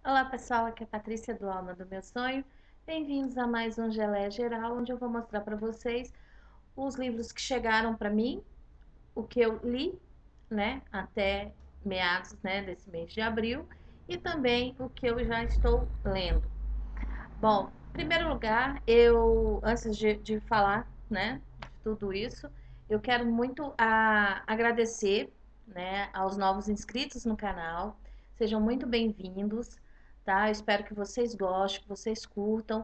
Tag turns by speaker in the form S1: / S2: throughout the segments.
S1: Olá pessoal, aqui é a Patrícia do Alma do Meu Sonho. Bem-vindos a mais um Geleia Geral, onde eu vou mostrar para vocês os livros que chegaram para mim, o que eu li, né, até meados, né, desse mês de abril, e também o que eu já estou lendo. Bom, em primeiro lugar, antes de falar, né, de tudo isso, eu quero muito agradecer, né, aos novos inscritos no canal. Sejam muito bem-vindos, tá? Eu espero que vocês gostem, que vocês curtam.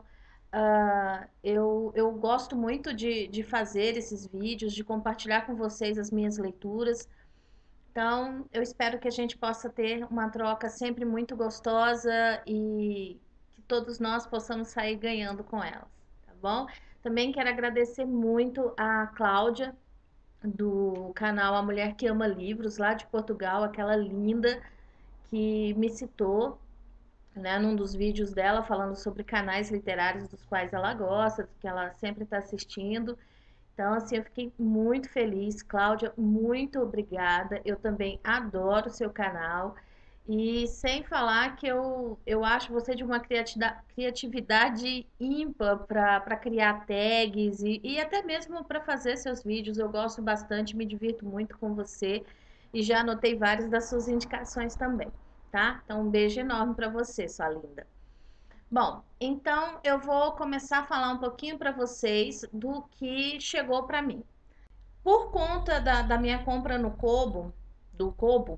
S1: Eu gosto muito de fazer esses vídeos, de compartilhar com vocês as minhas leituras. Então, eu espero que a gente possa ter uma troca sempre muito gostosa e que todos nós possamos sair ganhando com elas, tá bom? Também quero agradecer muito a Cláudia, do canal A Mulher que Ama Livros, lá de Portugal, aquela linda que me citou, né, num dos vídeos dela, falando sobre canais literários dos quais ela gosta, que ela sempre está assistindo. Então, assim, eu fiquei muito feliz. Cláudia, muito obrigada. Eu também adoro o seu canal. E sem falar que eu acho você de uma criatividade ímpar para criar tags e até mesmo para fazer seus vídeos. Eu gosto bastante, me divirto muito com você e já anotei várias das suas indicações também, tá? Então, um beijo enorme para você, sua linda. Bom, então eu vou começar a falar um pouquinho para vocês do que chegou para mim. Por conta da minha compra no Kobo, do Kobo,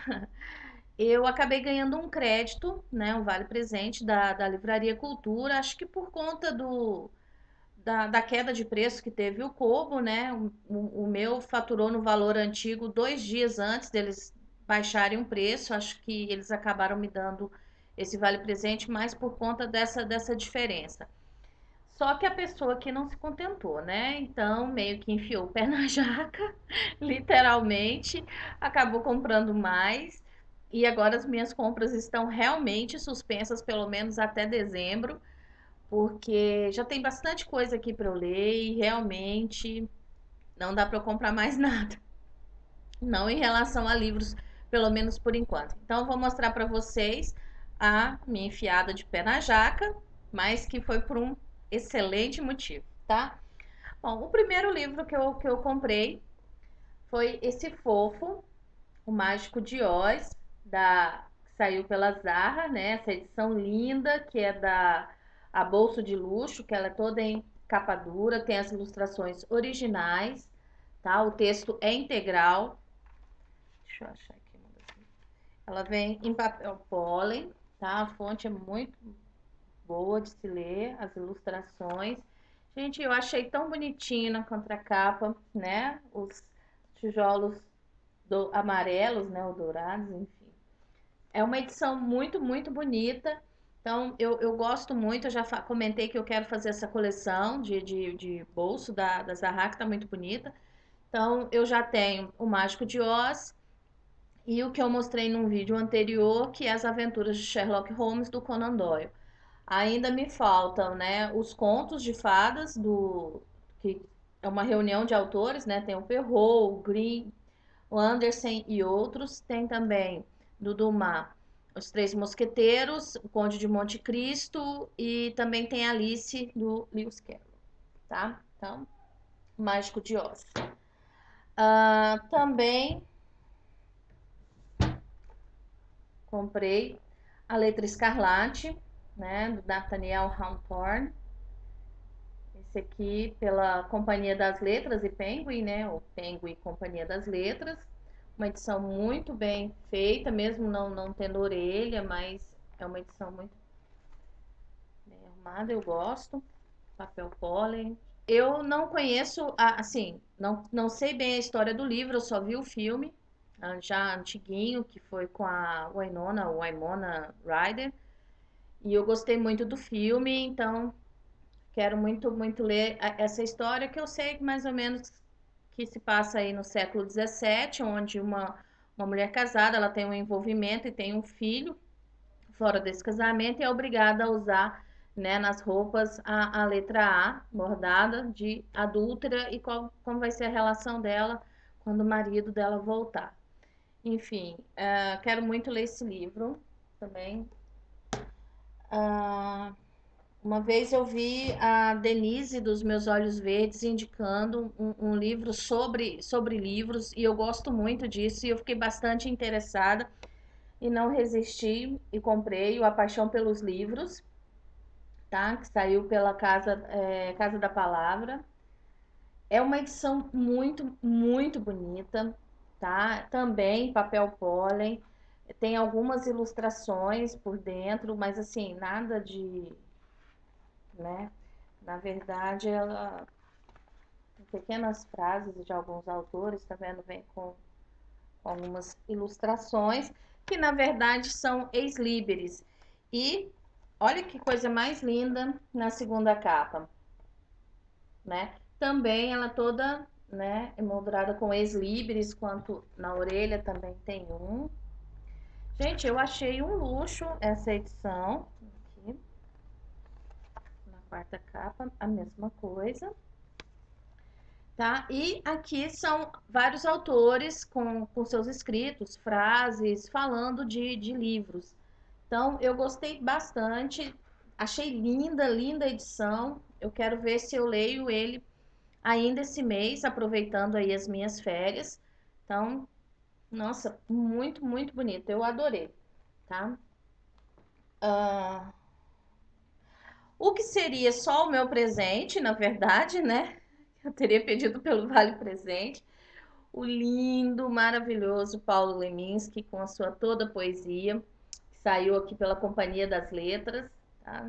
S1: eu acabei ganhando um crédito, né, um vale presente da Livraria Cultura. Acho que por conta da queda de preço que teve o Kobo, né, o meu faturou no valor antigo 2 dias antes deles baixarem o preço. Acho que eles acabaram me dando esse vale presente mais por conta dessa diferença. Só que a pessoa que não se contentou, né? Então, meio que enfiou o pé na jaca, literalmente, acabou comprando mais. E agora as minhas compras estão realmente suspensas, pelo menos até dezembro, porque já tem bastante coisa aqui para eu ler e realmente não dá para eu comprar mais nada. Não em relação a livros, pelo menos por enquanto. Então, eu vou mostrar para vocês a minha enfiada de pé na jaca, mas que foi por um excelente motivo, tá? Bom, o primeiro livro que eu comprei foi esse fofo, O Mágico de Oz, que saiu pela Zarra, né? Essa edição linda, que é da A Bolso de Luxo, que ela é toda em capa dura, tem as ilustrações originais, tá? O texto é integral. Deixa eu achar aqui. Ela vem em papel pólen, tá? A fonte é muito boa de se ler, as ilustrações. Gente, eu achei tão bonitinho na contracapa, né? Os tijolos amarelos, né? Ou dourados, enfim. É uma edição muito, muito bonita. Então, eu gosto muito. Eu já comentei que eu quero fazer essa coleção de bolso da Zahra, que tá muito bonita. Então, eu já tenho o Mágico de Oz e o que eu mostrei num vídeo anterior, que é as aventuras de Sherlock Holmes do Conan Doyle. Ainda me faltam, né, os contos de fadas que é uma reunião de autores, né? Tem o Perrault, o Grimm, o Andersen e outros. Tem também do Dumas, Os Três Mosqueteiros, o Conde de Monte Cristo e também tem Alice do Lewis Carroll, tá? Então, Mágico de Oz. Também comprei A Letra Escarlate, né, do Nathaniel Hawthorne. Esse aqui pela Companhia das Letras e Penguin, né? O Penguin Companhia das Letras. Uma edição muito bem feita, mesmo não tendo orelha, mas é uma edição muito bem arrumada, eu gosto. Papel pólen. Eu não conheço, assim, não sei bem a história do livro, eu só vi o filme, já antiguinho, que foi com a Winona Ryder. E eu gostei muito do filme, então quero muito, muito ler essa história, que eu sei mais ou menos que se passa aí no século XVII, onde uma mulher casada, ela tem um envolvimento e tem um filho fora desse casamento e é obrigada a usar, né, nas roupas a letra A bordada de adúltera e como vai ser a relação dela quando o marido dela voltar. Enfim, quero muito ler esse livro também. Ah, uma vez eu vi a Denise dos Meus Olhos Verdes indicando um livro sobre livros e eu gosto muito disso e eu fiquei bastante interessada e não resisti e comprei o A Paixão pelos Livros, tá? Que saiu pela Casa da Palavra. É uma edição muito, muito bonita, tá? Também papel pólen. Tem algumas ilustrações por dentro, mas assim, nada de, né? Na verdade, ela tem pequenas frases de alguns autores, tá vendo? Vem com algumas ilustrações, que na verdade são ex-libris. E olha que coisa mais linda na segunda capa, né? Também ela toda, né, emoldurada com ex-libris, quanto na orelha também tem um. Gente, eu achei um luxo essa edição. Aqui, na quarta capa, a mesma coisa. Tá? E aqui são vários autores com seus escritos, frases, falando de livros. Então, eu gostei bastante, achei linda, linda a edição. Eu quero ver se eu leio ele ainda esse mês, aproveitando aí as minhas férias. Então, nossa, muito, muito bonito. Eu adorei, tá? Ah, o que seria só o meu presente, na verdade, né? Eu teria pedido pelo Vale Presente. O lindo, maravilhoso Paulo Leminski, com a sua toda poesia, que saiu aqui pela Companhia das Letras, tá?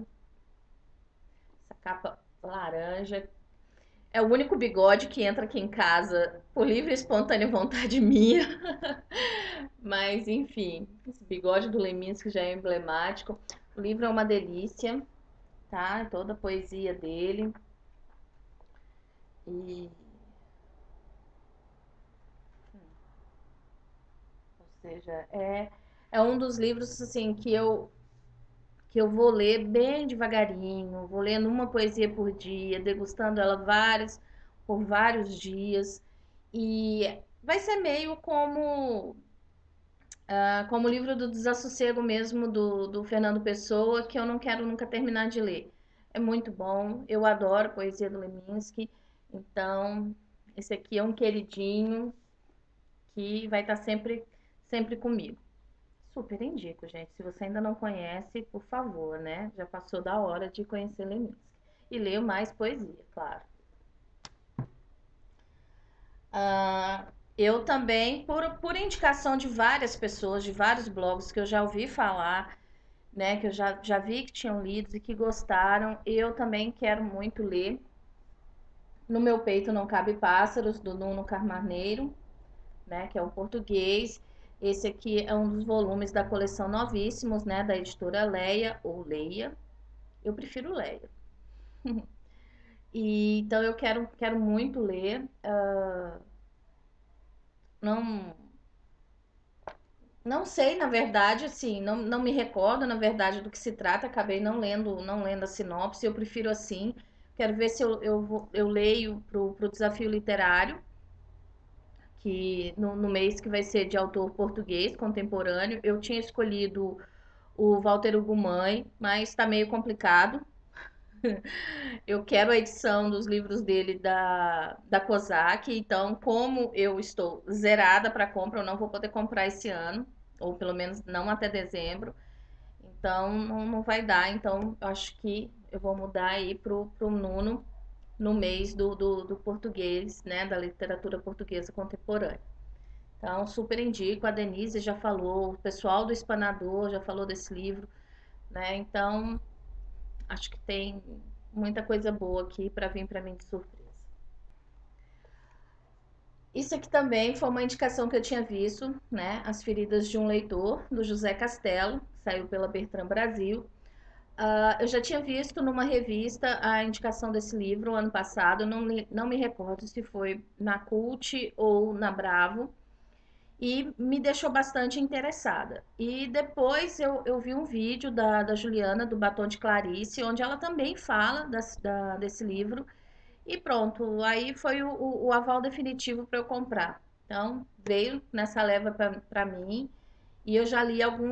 S1: Essa capa laranja. É o único bigode que entra aqui em casa por livre e espontânea vontade minha. Mas, enfim, esse bigode do Leminski já é emblemático. O livro é uma delícia, tá? Toda a poesia dele. E, ou seja, é um dos livros assim que eu vou ler bem devagarinho, vou lendo uma poesia por dia, degustando ela por vários dias. E vai ser meio como o livro do Desassossego mesmo, do Fernando Pessoa, que eu não quero nunca terminar de ler. É muito bom, eu adoro a poesia do Leminski, então esse aqui é um queridinho que vai estar sempre, sempre comigo. Super indico, gente. Se você ainda não conhece, por favor, né? Já passou da hora de conhecer Leminski. E leio mais poesia, claro. Ah, eu também, por indicação de várias pessoas, de vários blogs que eu já ouvi falar, né? Que eu já vi que tinham lido e que gostaram, eu também quero muito ler. No Meu Peito Não Cabe Pássaros, do Nuno Carmaneiro, né? Que é o português. Esse aqui é um dos volumes da coleção Novíssimos, né? Da editora Leia, ou Leia. Eu prefiro Leia. E, então eu quero muito ler. Não, não sei, na verdade, assim, não me recordo, na verdade, do que se trata. Acabei não lendo a sinopse. Eu prefiro assim. Quero ver se eu leio pro desafio literário, que no mês que vai ser de autor português contemporâneo. Eu tinha escolhido o Walter Ugumãe, mas está meio complicado. Eu quero a edição dos livros dele da COSAC, então, como eu estou zerada para compra, eu não vou poder comprar esse ano, ou pelo menos não até dezembro, então não vai dar. Então, eu acho que eu vou mudar aí pro Nuno no mês do português, né, da literatura portuguesa contemporânea. Então, super indico, a Denise já falou, o pessoal do Espanador já falou desse livro, né? Então, acho que tem muita coisa boa aqui para vir para mim de surpresa. Isso aqui também foi uma indicação que eu tinha visto, né? As Feridas de um Leitor, do José Castelo, saiu pela Bertrand Brasil. Eu já tinha visto numa revista a indicação desse livro ano passado, não me recordo se foi na Cult ou na Bravo, e me deixou bastante interessada. E depois eu vi um vídeo da Juliana, do Batom de Clarice, onde ela também fala desse livro. E pronto, aí foi o aval definitivo para eu comprar. Então, veio nessa leva para mim. E eu já li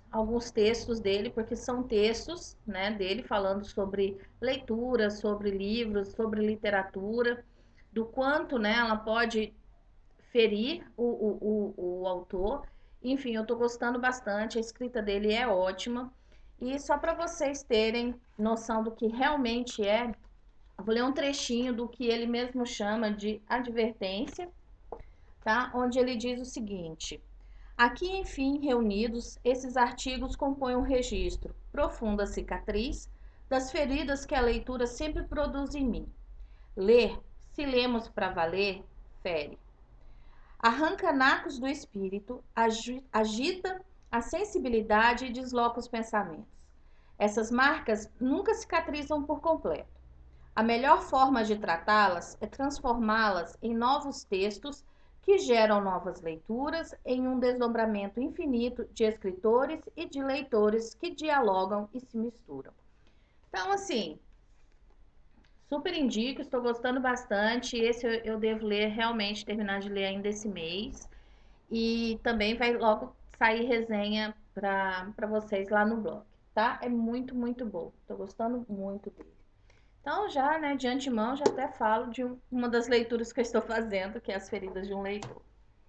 S1: alguns textos dele, porque são textos, né, dele falando sobre leitura, sobre livros, sobre literatura, do quanto, né, ela pode ferir o autor. Enfim, eu estou gostando bastante, a escrita dele é ótima. E só para vocês terem noção do que realmente é, eu vou ler um trechinho do que ele mesmo chama de advertência, tá? Onde ele diz o seguinte: aqui, enfim, reunidos, esses artigos compõem um registro, profunda cicatriz, das feridas que a leitura sempre produz em mim. Ler, se lemos para valer, fere. Arranca nacos do espírito, agita a sensibilidade e desloca os pensamentos. Essas marcas nunca cicatrizam por completo. A melhor forma de tratá-las é transformá-las em novos textos que geram novas leituras em um desdobramento infinito de escritores e de leitores que dialogam e se misturam. Então, assim, super indico, estou gostando bastante. Esse eu devo ler, realmente terminar de ler ainda esse mês. E também vai logo sair resenha para vocês lá no blog, tá? É muito, muito bom. Estou gostando muito dele. Então, já, né, de antemão, já até falo de uma das leituras que eu estou fazendo, que é As Feridas de um Leitor.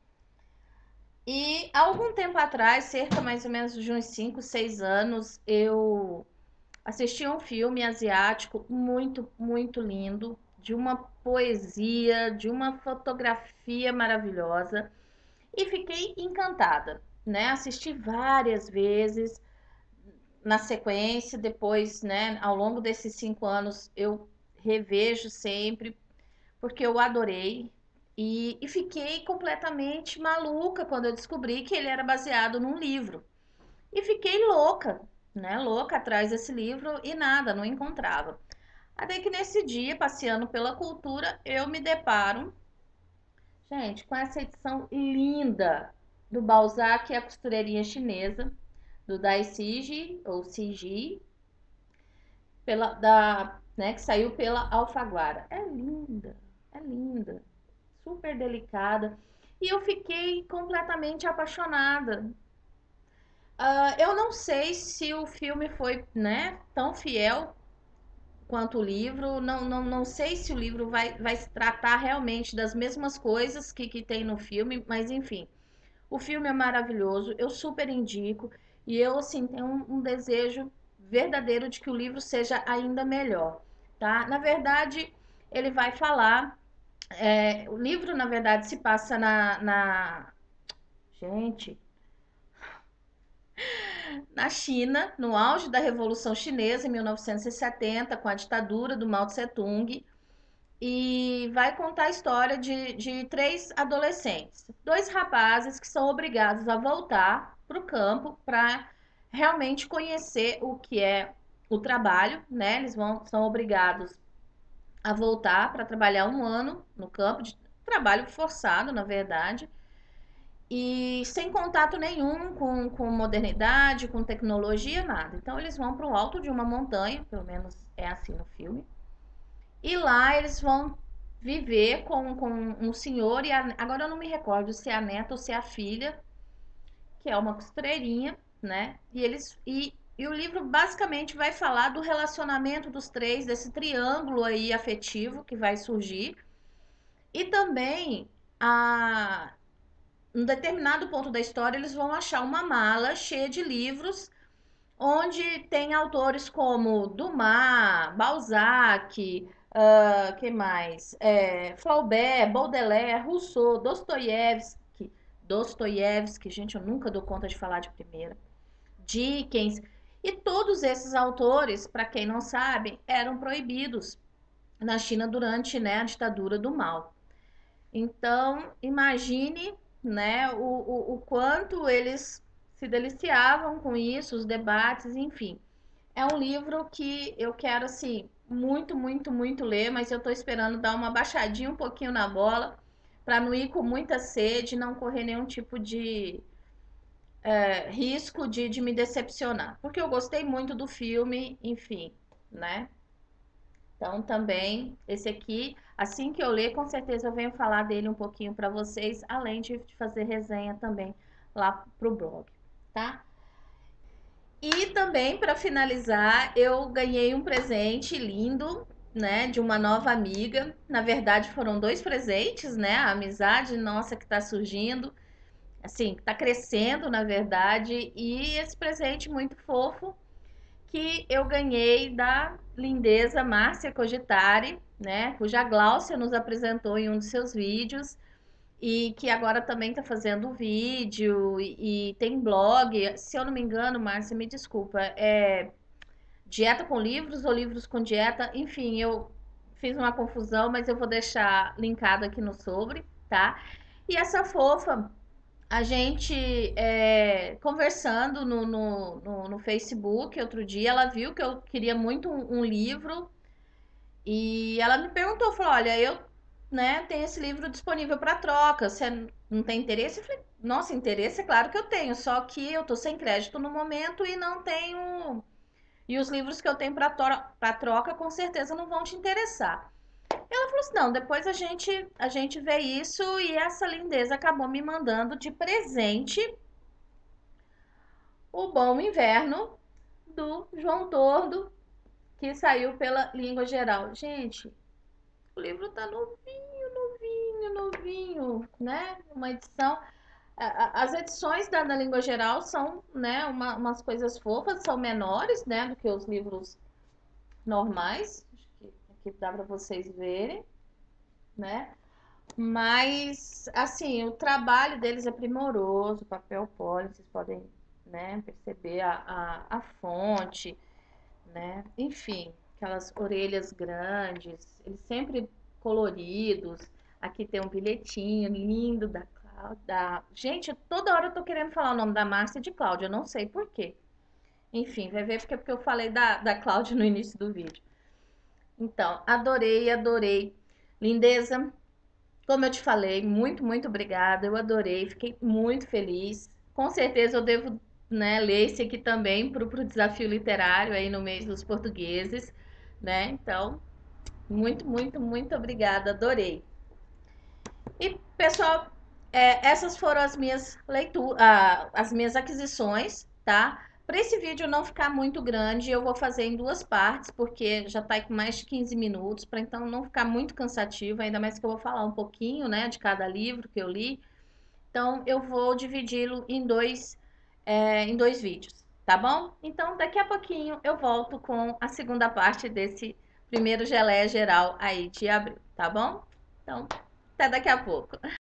S1: E há algum tempo atrás, cerca mais ou menos de uns 5, 6 anos, eu assisti a um filme asiático muito, muito lindo, de uma poesia, de uma fotografia maravilhosa, e fiquei encantada, né? Assisti várias vezes na sequência, depois, né, ao longo desses 5 anos, eu revejo sempre, porque eu adorei. E fiquei completamente maluca quando eu descobri que ele era baseado num livro. E fiquei louca, né? Louca atrás desse livro e nada, não encontrava. Até que nesse dia, passeando pela cultura, eu me deparo, gente, com essa edição linda do Balzac e a costureirinha chinesa, do Dai Siji, ou Siji, né, que saiu pela Alfaguara. É linda, super delicada. E eu fiquei completamente apaixonada. Eu não sei se o filme foi, né, tão fiel quanto o livro. Não sei se o livro vai se tratar realmente das mesmas coisas que tem no filme, mas enfim. O filme é maravilhoso, eu super indico. E eu, assim, tenho um desejo verdadeiro de que o livro seja ainda melhor, tá? Na verdade, ele vai falar... o livro, na verdade, se passa Gente, na China, no auge da Revolução Chinesa, em 1970, com a ditadura do Mao Tse-tung, e vai contar a história de 3 adolescentes, 2 rapazes que são obrigados a voltar para o campo para realmente conhecer o que é o trabalho, né? Eles são obrigados a voltar para trabalhar 1 ano no campo, de trabalho forçado, na verdade, e sem contato nenhum com modernidade, com tecnologia, nada. Então eles vão para o alto de uma montanha, pelo menos é assim no filme, e lá eles vão viver com um senhor, e agora eu não me recordo se é a neta ou se é a filha, que é uma costureirinha, né? E o livro basicamente vai falar do relacionamento dos 3, desse triângulo aí afetivo que vai surgir. E também, em um determinado ponto da história, eles vão achar uma mala cheia de livros, onde tem autores como Dumas, Balzac, que mais? Flaubert, Baudelaire, Rousseau, Dostoiévski, gente, eu nunca dou conta de falar de primeira, Dickens, e todos esses autores, para quem não sabe, eram proibidos na China durante, né, a ditadura do Mao. Então, imagine, né, o quanto eles se deliciavam com isso, os debates, enfim. É um livro que eu quero, assim, muito, muito, muito ler, mas eu estou esperando dar uma baixadinha um pouquinho na bola, para não ir com muita sede, não correr nenhum tipo de risco de me decepcionar. Porque eu gostei muito do filme, enfim, né? Então, também, esse aqui, assim que eu ler, com certeza eu venho falar dele um pouquinho para vocês, além de fazer resenha também lá pro blog, tá? E também, para finalizar, eu ganhei um presente lindo, né, de uma nova amiga. Na verdade, foram dois presentes, né? A amizade nossa que está surgindo, assim, está crescendo, na verdade. E esse presente muito fofo que eu ganhei da lindeza Márcia Cogitari, né? Cuja Gláucia nos apresentou em um dos seus vídeos e que agora também está fazendo vídeo e tem blog. Se eu não me engano, Márcia, me desculpa, é Dieta com Livros ou Livros com Dieta? Enfim, eu fiz uma confusão, mas eu vou deixar linkado aqui no sobre, tá? E essa fofa, a gente conversando no Facebook outro dia, ela viu que eu queria muito um livro e ela me perguntou, falou, olha, eu, né, tenho esse livro disponível para troca, você não tem interesse? Eu falei, nossa, interesse é claro que eu tenho, só que eu tô sem crédito no momento e não tenho, e os livros que eu tenho para troca com certeza não vão te interessar. Ela falou assim, não, depois a gente vê isso e essa lindeza acabou me mandando de presente o Bom Inverno do João Tordo, que saiu pela Língua Geral. Gente, o livro tá novinho, novinho, novinho, né? Uma edição. As edições da Língua Geral são, né, umas coisas fofas, são menores, né, do que os livros normais. Acho que aqui dá para vocês verem, né? Mas, assim, o trabalho deles é primoroso, papel poli, vocês podem, né, perceber a fonte, né? Enfim, aquelas orelhas grandes, eles sempre coloridos. Aqui tem um bilhetinho lindo da Cláudia. Gente, toda hora eu tô querendo falar o nome da Márcia e de Cláudia, eu não sei por quê. Enfim, vai ver porque eu falei da Cláudia no início do vídeo. Então, adorei, adorei. Lindeza, como eu te falei, muito, muito obrigada. Eu adorei, fiquei muito feliz. Com certeza eu devo, né, ler esse aqui também para o desafio literário aí no mês dos portugueses, né? Então, muito, muito, muito obrigada, adorei. E pessoal, essas foram as minhas leituras, as minhas aquisições, tá? Para esse vídeo não ficar muito grande, eu vou fazer em duas partes, porque já tá com mais de 15 minutos, para então não ficar muito cansativo, ainda mais que eu vou falar um pouquinho, né, de cada livro que eu li. Então, eu vou dividi-lo em dois vídeos, tá bom? Então, daqui a pouquinho eu volto com a segunda parte desse primeiro geleia geral aí de abril, tá bom? Então, até daqui a pouco.